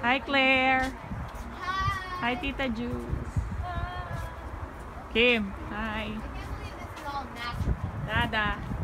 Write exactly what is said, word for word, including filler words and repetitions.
Hi, Claire. Hi. Hi, Tita Juice. Kim. Hi. I can't believe this is all natural. Dada.